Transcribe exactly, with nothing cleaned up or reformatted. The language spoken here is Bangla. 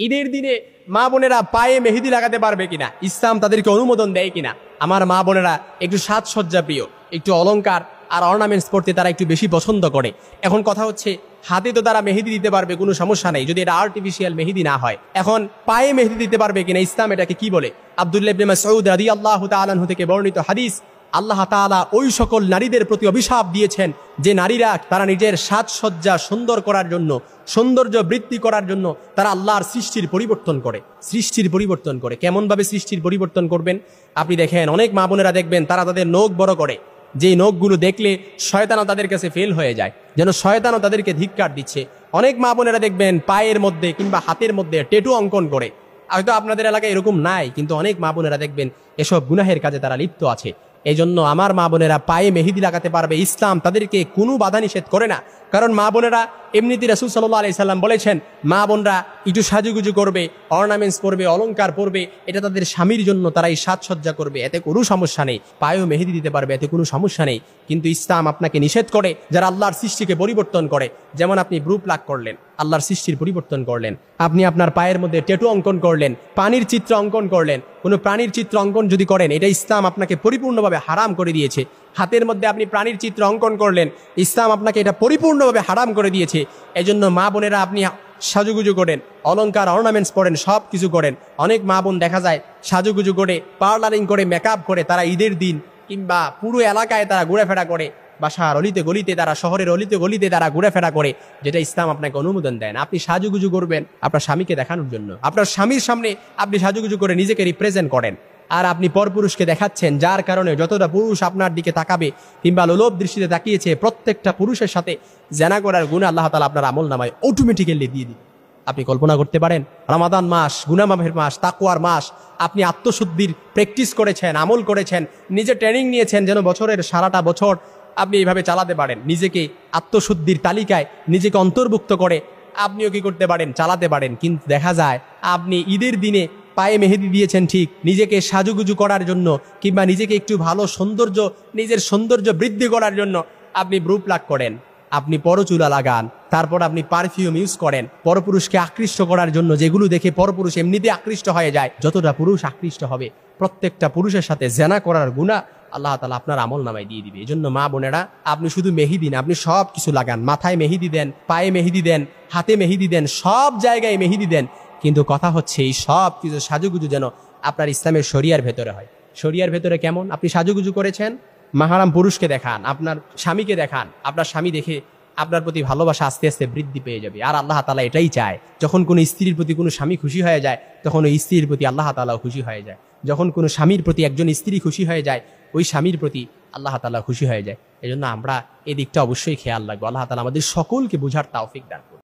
ঈদের দিনে মা বোনেরা পায়ে মেহেদি লাগাতে পারবে কিনা, ইসলাম তাদেরকে অনুমোদন দেয় কিনা। আমার মা বোনেরা একটু সাজসজ্জা প্রিয়, একটু অলংকার আর অর্নামেন্টস পড়তে তারা একটু বেশি পছন্দ করে। এখন কথা হচ্ছে, হাতে তো তারা মেহেদি দিতে পারবে, কোনো সমস্যা নেই যদি এটা আর্টিফিশিয়াল মেহেদি না হয়। এখন পায়ে মেহেদি দিতে পারবে কিনা, ইসলাম এটাকে কি বলে? আব্দুল্লাহ ইবনে মাসউদ রাদিয়াল্লাহু তাআলা আনহু থেকে বর্ণিত হাদিস, আল্লাহ তাআলা ওই সকল নারীদের প্রতি অভিশাপ দিয়েছেন যে নারীরা তারা নিজের সাজসজ্জা সুন্দর করার জন্য, সৌন্দর্য বৃদ্ধি করার জন্য তারা আল্লাহর সৃষ্টির পরিবর্তন করে। সৃষ্টির পরিবর্তন করে কেমন ভাবে সৃষ্টির পরিবর্তন করবেন? আপনি দেখেন অনেক মা বোনেরা দেখবেন তারা তাদের নখ বড় করে, যে নখগুলো দেখলে শয়তানও তাদের কাছে ফেল হয়ে যায়, যেন শয়তানও তাদেরকে ধিক্কার দিচ্ছে। অনেক মা বোনেরা দেখবেন পায়ের মধ্যে কিংবা হাতের মধ্যে ট্যাটু অঙ্কন করে। হয়তো আপনাদের এলাকায় এরকম নাই, কিন্তু অনেক মা বোনেরা দেখবেন এসব গুনাহের কাজে তারা লিপ্ত আছে। এই জন্য আমার মা বোনেরা পায়ে মেহেদি লাগাতে পারবে, ইসলাম তাদেরকে কোনো বাধা নিষেধ করে না। কারণ মা বোনেরা এমনিতে রাসূল সাল্লাল্লাহু আলাইহি সাল্লাম বলেছেন, মা বোনরা একটু সাজুগুজু করবে, অর্নামেন্টস পরবে, অলংকার পরবে, এটা তাদের স্বামীর জন্য তারাই সাজসজ্জা করবে, এতে কোনো সমস্যা নেই। পায়েও মেহেদি দিতে পারবে, এতে কোনো সমস্যা নেই। কিন্তু ইসলাম আপনাকে নিষেধ করে যারা আল্লাহর সৃষ্টিকে পরিবর্তন করে। যেমন আপনি ব্রু প্লাক করলেন, আল্লাহর সৃষ্টির পরিবর্তন করলেন। আপনি আপনার পায়ের মধ্যে ট্যাটু অঙ্কন করলেন, পানির চিত্র অঙ্কন করলেন। কোনো প্রাণীর চিত্র অঙ্কন যদি করেন, এটা ইসলাম আপনাকে পরিপূর্ণভাবে হারাম করে দিয়েছে। হাতের মধ্যে আপনি প্রাণীর চিত্র অঙ্কন করলেন, ইসলাম আপনাকে এটা পরিপূর্ণভাবে হারাম করে দিয়েছে। এজন্য মা বোনেরা আপনি সাজুগুজু করেন, অলংকার অর্নামেন্টস পরেন, সব কিছু করেন। অনেক মা বোন দেখা যায় সাজুগুজু করে, পার্লারিং করে, মেকআপ করে, তারা ঈদের দিন কিংবা পুরো এলাকায় তারা ঘোরাফেরা করে, বাসার অলিতে গলিতে তারা, শহরের অলিতে গলিতে তারা ঘোরাফেরা করে, যেটা ইসলাম আপনাকে অনুমোদন দেন। আপনি সাজুগুজু করবেন আপনার স্বামীকে দেখানোর জন্য, আপনার স্বামীর সামনে আপনি সাজুগুজু করে নিজেকে রিপ্রেজেন্ট করেন। আর আপনি পরপুরুষকে দেখাচ্ছেন, যার কারণে যতটা পুরুষ আপনার দিকে তাকাবে কিংবা লোলভ দৃষ্টিতে তাকিয়েছে, প্রত্যেকটা পুরুষের সাথে জেনা করার গুনাহ আল্লাহ তাআলা আপনার আমল নামায় অটোমেটিক্যালি দিয়ে দিবে। আপনি কল্পনা করতে পারেন, রমাদান মাস, গুনাহ মাফের মাস, তাকওয়ার মাস, আপনি আত্মশুদ্ধির প্র্যাকটিস করেছেন, আমল করেছেন, নিজে ট্রেনিং নিয়েছেন যেন বছরের সারাটা বছর আপনি এইভাবে চালাতে পারেন। নিজেকে আত্মশুদ্ধির তালিকায় নিজেকে অন্তর্ভুক্ত করে আপনিও কি করতে পারেন, চালাতে পারেন। কিন্তু দেখা যায় আপনি ঈদের দিনে পায়ে মেহেদি দিয়েছেন ঠিক, নিজেকে সাজুগুজু করার জন্য কিংবা নিজেকে একটু ভালো সৌন্দর্য, নিজের সৌন্দর্য বৃদ্ধি করার জন্য আপনি ব্রু প্লাক করেন, আপনি পরচুলা লাগান, তারপর আপনি পারফিউম ইউজ করেন পরপুরুষকে আকৃষ্ট করার জন্য, যেগুলো দেখে পরপুরুষ এমনিতে আকৃষ্ট হয়ে যায়। যতটা পুরুষ আকৃষ্ট হবে, প্রত্যেকটা পুরুষের সাথে জেনা করার গুনাহ আল্লাহ তাআলা আপনার আমল নামায় দিয়ে দিবে। এই জন্য মা বোনেরা, আপনি শুধু মেহেদি না, আপনি সব কিছু লাগান। মাথায় মেহেদি দেন, পায়ে মেহেদি দেন, হাতে মেহেদি দেন, সব জায়গায় মেহেদি দেন। কিন্তু কথা হচ্ছে, এই সব কিছু সাজুগুজু যেন আপনার ইসলামের শরিয়ার ভেতরে হয়। শরিয়ার ভেতরে কেমন? আপনি সাজুগুজু করেছেন, মাহারাম পুরুষকে দেখান, আপনার স্বামীকে দেখান, আপনার স্বামী দেখে আপনার প্রতি ভালোবাসা আস্তে আস্তে বৃদ্ধি পেয়ে যাবে। আর আল্লাহ তাআলা এটাই চায়, যখন কোনো স্ত্রীর প্রতি কোনো স্বামী খুশি হয়ে যায়, তখন ওই স্ত্রীর প্রতি আল্লাহ তাআলাও খুশি হয়ে যায়। যখন কোনো স্বামীর প্রতি একজন স্ত্রী খুশি হয়ে যায়, ওই স্বামীর প্রতি আল্লাহ তাআলা খুশি হয়ে যায়। এই জন্য আমরা এই দিকটা অবশ্যই খেয়াল রাখবো। আল্লাহ তাআলা আমাদের সকলকে বুঝার তৌফিক দান করুন।